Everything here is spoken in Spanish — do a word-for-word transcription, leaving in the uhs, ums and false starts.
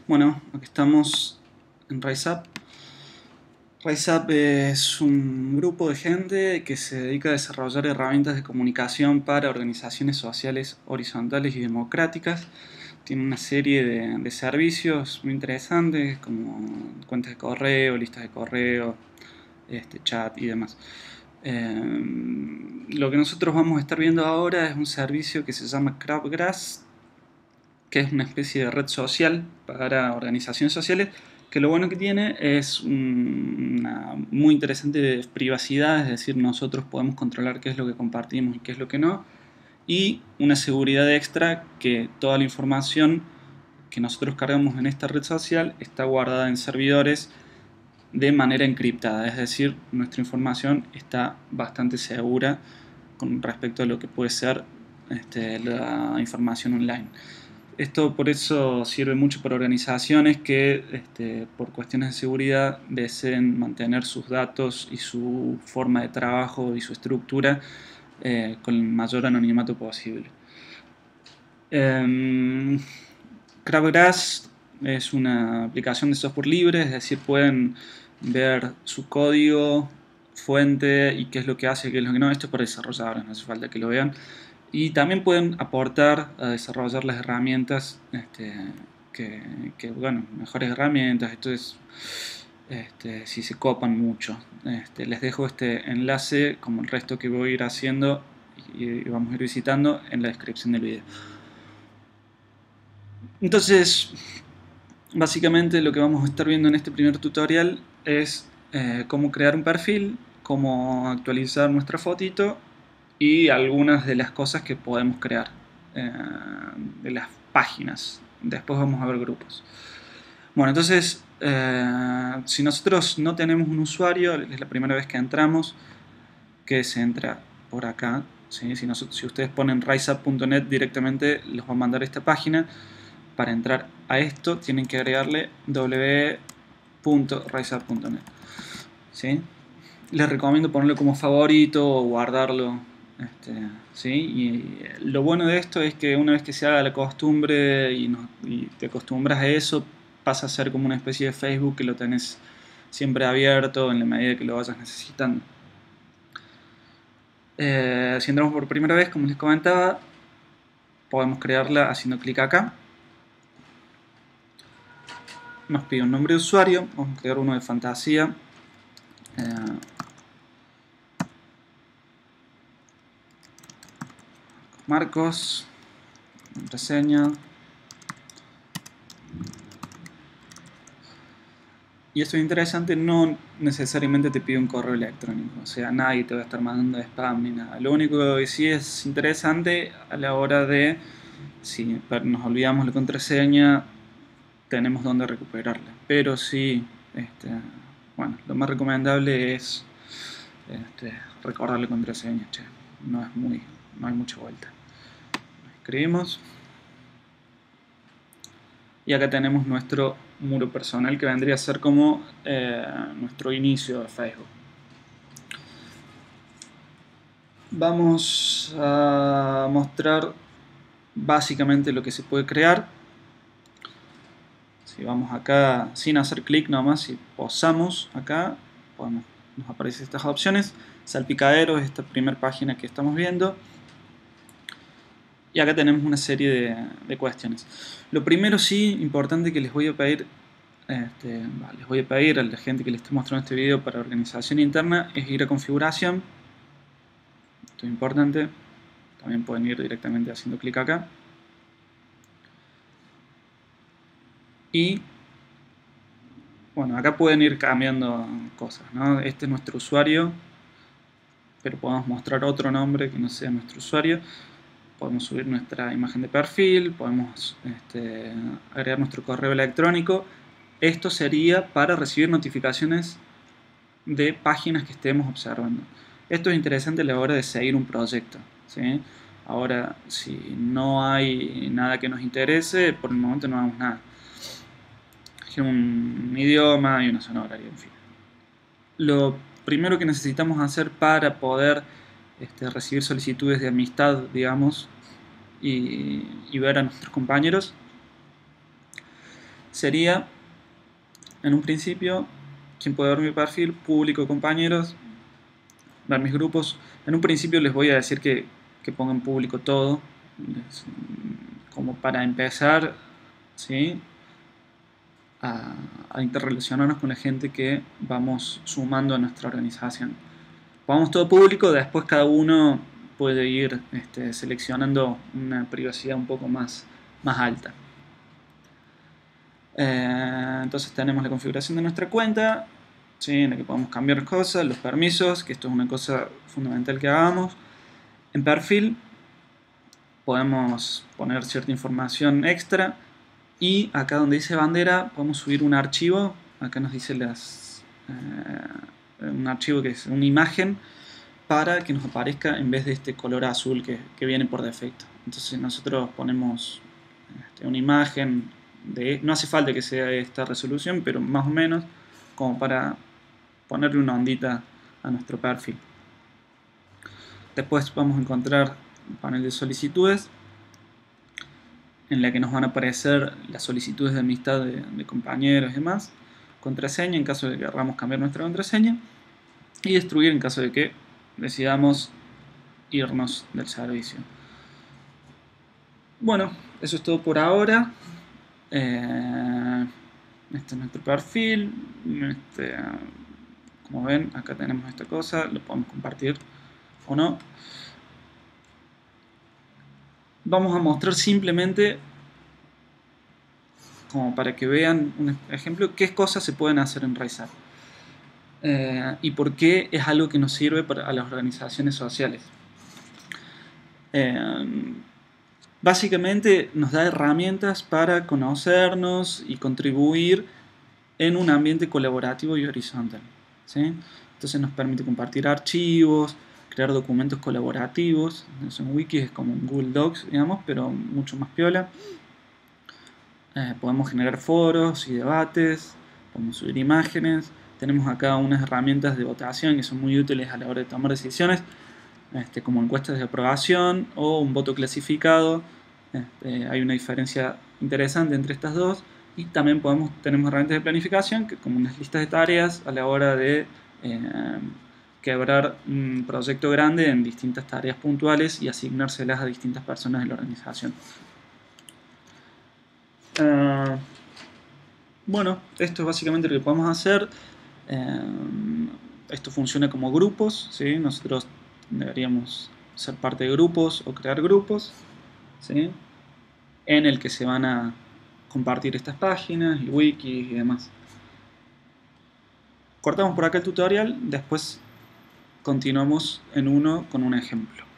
Bueno, aquí estamos en RiseUp. RiseUp es un grupo de gente que se dedica a desarrollar herramientas de comunicación para organizaciones sociales horizontales y democráticas. Tiene una serie de, de servicios muy interesantes como cuentas de correo, listas de correo, este, chat y demás. Eh, lo que nosotros vamos a estar viendo ahora es un servicio que se llama Crabgrass, que es una especie de red social para organizaciones sociales, que lo bueno que tiene es una muy interesante privacidad, es decir, nosotros podemos controlar qué es lo que compartimos y qué es lo que no, y una seguridad extra que toda la información que nosotros cargamos en esta red social está guardada en servidores de manera encriptada, es decir, nuestra información está bastante segura con respecto a lo que puede ser este, la información online. Esto por eso sirve mucho para organizaciones que este, por cuestiones de seguridad deseen mantener sus datos y su forma de trabajo y su estructura eh, con el mayor anonimato posible. Eh, Crabgrass es una aplicación de software libre, es decir, pueden ver su código fuente y qué es lo que hace y qué es lo que no. Esto es para desarrolladores, no hace falta que lo vean. Y también pueden aportar a desarrollar las herramientas, este, que, que, bueno, mejores herramientas. Esto es, este, si se copan mucho. Este, les dejo este enlace, como el resto que voy a ir haciendo y, y vamos a ir visitando en la descripción del video. Entonces, básicamente lo que vamos a estar viendo en este primer tutorial es eh, cómo crear un perfil, cómo actualizar nuestra fotito y algunas de las cosas que podemos crear eh, de las páginas. Después vamos a ver grupos. Bueno, entonces, eh, si nosotros no tenemos un usuario, es la primera vez que entramos, que se entra por acá. ¿Sí? Si, nosotros, si ustedes ponen riseup punto net directamente, les va a mandar esta página. Para entrar a esto, tienen que agregarle w w w punto riseup punto net. ¿Sí? Les recomiendo ponerlo como favorito o guardarlo. Este, ¿sí? Y lo bueno de esto es que una vez que se haga la costumbre y, no, y te acostumbras a eso, pasa a ser como una especie de Facebook que lo tenés siempre abierto en la medida que lo vayas necesitando. Eh, si entramos por primera vez, como les comentaba, podemos crearla haciendo clic acá. Nos pide un nombre de usuario, vamos a crear uno de fantasía. Eh, Marcos, contraseña. Y esto es interesante, no necesariamente te pide un correo electrónico, o sea, nadie te va a estar mandando spam ni nada. Lo único que sí es interesante a la hora de, si nos olvidamos la contraseña, tenemos donde recuperarla. Pero sí, este, bueno, lo más recomendable es este, recordar la contraseña, che. No es muy, no hay mucha vuelta. Escribimos. Y acá tenemos nuestro muro personal que vendría a ser como eh, nuestro inicio de Facebook. Vamos a mostrar básicamente lo que se puede crear. Si vamos acá sin hacer clic nomás, si posamos acá, podemos, nos aparecen estas opciones. Salpicadero es esta primera página que estamos viendo. Y acá tenemos una serie de, de cuestiones. Lo primero sí, importante que les voy a pedir, este, les voy a pedir a la gente que les esté mostrando este video para organización interna, es ir a configuración. Esto es importante. También pueden ir directamente haciendo clic acá. Y bueno, acá pueden ir cambiando cosas, ¿no? Este es nuestro usuario, pero podemos mostrar otro nombre que no sea nuestro usuario. Podemos subir nuestra imagen de perfil, podemos este, agregar nuestro correo electrónico. Esto sería para recibir notificaciones de páginas que estemos observando. Esto es interesante a la hora de seguir un proyecto, ¿sí? Ahora, si no hay nada que nos interese, por el momento no hagamos nada. Un idioma y una zona horaria, en fin. Lo primero que necesitamos hacer para poder este, recibir solicitudes de amistad, digamos, y, y ver a nuestros compañeros, sería, en un principio, quien puede ver mi perfil, público, compañeros, ver mis grupos. En un principio les voy a decir que, que pongan público todo, como para empezar, ¿sí?, a, a interrelacionarnos con la gente que vamos sumando a nuestra organización. Pongamos todo público, después cada uno puede ir este, seleccionando una privacidad un poco más, más alta. Eh, entonces tenemos la configuración de nuestra cuenta, ¿sí?, en la que podemos cambiar cosas, los permisos, que esto es una cosa fundamental que hagamos. En perfil podemos poner cierta información extra, y acá donde dice bandera podemos subir un archivo. Acá nos dice las, eh, un archivo que es una imagen, para que nos aparezca en vez de este color azul que, que viene por defecto. Entonces nosotros ponemos este, una imagen de, no hace falta que sea esta resolución, pero más o menos como para ponerle una ondita a nuestro perfil. Después vamos a encontrar un panel de solicitudes, en la que nos van a aparecer las solicitudes de amistad de, de compañeros y demás, contraseña en caso de que queramos cambiar nuestra contraseña, y destruir en caso de que decidamos irnos del servicio. Bueno, eso es todo por ahora. Eh, este es nuestro perfil. Este, como ven, acá tenemos esta cosa, lo podemos compartir o no. Vamos a mostrar simplemente, como para que vean un ejemplo, qué cosas se pueden hacer en RiseUp. Eh, y por qué es algo que nos sirve para a las organizaciones sociales. Eh, básicamente nos da herramientas para conocernos y contribuir en un ambiente colaborativo y horizontal, ¿sí? Entonces nos permite compartir archivos, crear documentos colaborativos. En wikis es como en Google Docs, digamos, pero mucho más piola. Eh, podemos generar foros y debates, podemos subir imágenes. Tenemos acá unas herramientas de votación que son muy útiles a la hora de tomar decisiones, este, como encuestas de aprobación o un voto clasificado. Este, hay una diferencia interesante entre estas dos. Y también podemos, tenemos herramientas de planificación, que como unas listas de tareas a la hora de eh, quebrar un proyecto grande en distintas tareas puntuales y asignárselas a distintas personas de la organización. Uh, bueno, esto es básicamente lo que podemos hacer. Uh, esto funciona como grupos, ¿sí? Nosotros deberíamos ser parte de grupos o crear grupos, ¿sí?, en el que se van a compartir estas páginas y wikis y demás. Cortamos por acá el tutorial, después continuamos en uno con un ejemplo.